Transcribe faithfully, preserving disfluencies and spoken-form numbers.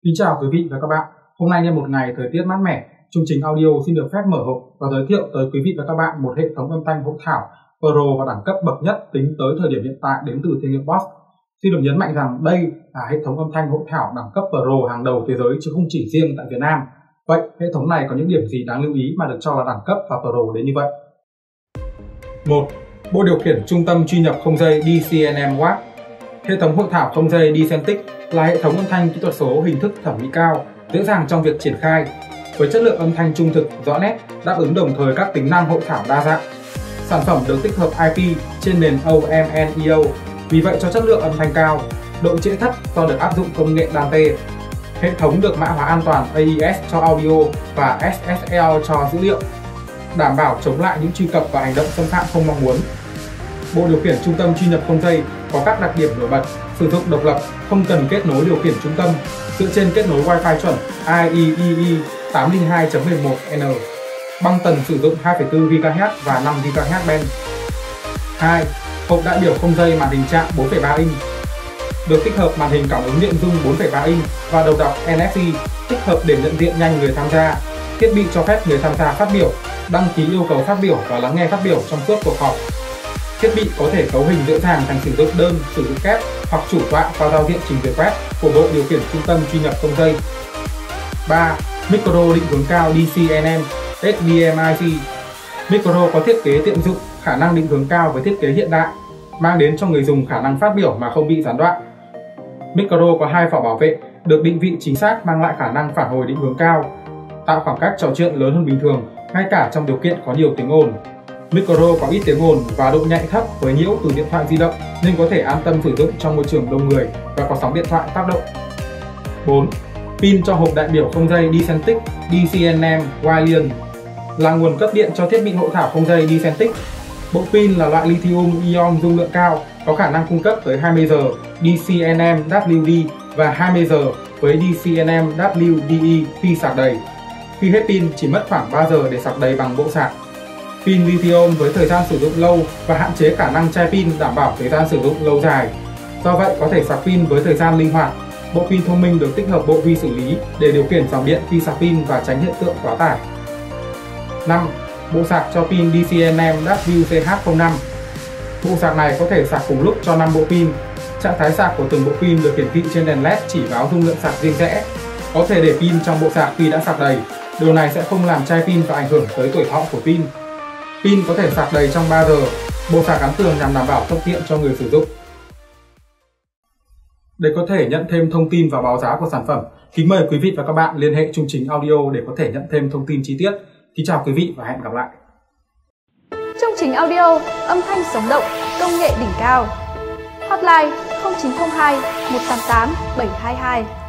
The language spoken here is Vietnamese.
Kính chào quý vị và các bạn. Hôm nay nhân một ngày thời tiết mát mẻ, chương trình audio xin được phép mở hộp và giới thiệu tới quý vị và các bạn một hệ thống âm thanh hội thảo Pro và đẳng cấp bậc nhất tính tới thời điểm hiện tại đến từ thương hiệu Boss. Xin được nhấn mạnh rằng đây là hệ thống âm thanh hội thảo đẳng cấp Pro hàng đầu thế giới chứ không chỉ riêng tại Việt Nam. Vậy hệ thống này có những điểm gì đáng lưu ý mà được cho là đẳng cấp và Pro đến như vậy? một. Bộ điều khiển trung tâm truy nhập không dây đê xê en em Watt. Hệ thống hội thảo không dây Decentic là hệ thống âm thanh kỹ thuật số hình thức thẩm mỹ cao, dễ dàng trong việc triển khai, với chất lượng âm thanh trung thực, rõ nét, đáp ứng đồng thời các tính năng hội thảo đa dạng. Sản phẩm được tích hợp i pê trên nền o em en e o, vì vậy cho chất lượng âm thanh cao, độ trễ thấp do được áp dụng công nghệ Dante. Hệ thống được mã hóa an toàn a e ét cho audio và ét ét lờ cho dữ liệu, đảm bảo chống lại những truy cập và hành động xâm phạm không mong muốn. Bộ điều khiển trung tâm truy nhập không dây có các đặc điểm nổi bật, sử dụng độc lập, không cần kết nối điều khiển trung tâm, dựa trên kết nối Wi-Fi chuẩn i e e e tám không hai chấm mười một n, băng tần sử dụng hai phẩy bốn gigahertz và năm gigahertz band. hai. Hộp đại biểu không dây màn hình chạm bốn phẩy ba inch, được tích hợp màn hình cảm ứng điện dung bốn phẩy ba inch và đầu đọc en ép xê, tích hợp để nhận diện nhanh người tham gia. Thiết bị cho phép người tham gia phát biểu, đăng ký yêu cầu phát biểu và lắng nghe phát biểu trong suốt cuộc họp. Thiết bị có thể cấu hình dễ dàng thành sử dụng đơn, sử dụng kép hoặc chủ tọa qua giao diện trình duyệt web của bộ điều khiển trung tâm truy nhập không dây. ba. Micro định hướng cao đê xê en em ét đê em i xê. Micro có thiết kế tiện dụng, khả năng định hướng cao với thiết kế hiện đại, mang đến cho người dùng khả năng phát biểu mà không bị gián đoạn. Micro có hai vỏ bảo vệ, được định vị chính xác mang lại khả năng phản hồi định hướng cao, tạo khoảng cách trò chuyện lớn hơn bình thường, ngay cả trong điều kiện có nhiều tiếng ồn. Micro có ít tiếng ồn và độ nhạy thấp với nhiễu từ điện thoại di động nên có thể an tâm sử dụng trong môi trường đông người và có sóng điện thoại tác động. bốn. Pin cho hộp đại biểu không dây Decentic đê xê en em Wireless là nguồn cấp điện cho thiết bị hội thảo không dây Decentic. Bộ pin là loại lithium ion dung lượng cao, có khả năng cung cấp tới hai mươi giờ đê xê en em W D và hai mươi giờ với đê xê en em W D E khi sạc đầy. Khi hết pin chỉ mất khoảng ba giờ để sạc đầy bằng bộ sạc. Pin lithium với thời gian sử dụng lâu và hạn chế khả năng chai pin đảm bảo thời gian sử dụng lâu dài. Do vậy có thể sạc pin với thời gian linh hoạt. Bộ pin thông minh được tích hợp bộ vi xử lý để điều khiển dòng điện khi sạc pin và tránh hiện tượng quá tải. năm. Bộ sạc cho pin đê xê en em W C H không năm. Bộ sạc này có thể sạc cùng lúc cho năm bộ pin. Trạng thái sạc của từng bộ pin được hiển thị trên đèn led chỉ báo dung lượng sạc riêng rẽ. Có thể để pin trong bộ sạc khi đã sạc đầy. Điều này sẽ không làm chai pin và ảnh hưởng tới tuổi thọ của pin. Pin có thể sạc đầy trong ba giờ. Bộ sạc gắn tường nhằm đảm bảo thuận tiện cho người sử dụng. Để có thể nhận thêm thông tin và báo giá của sản phẩm, kính mời quý vị và các bạn liên hệ chương trình audio để có thể nhận thêm thông tin chi tiết. Kính chào quý vị và hẹn gặp lại. Chương trình audio, âm thanh sống động, công nghệ đỉnh cao. Hotline không chín không hai một tám tám bảy hai hai.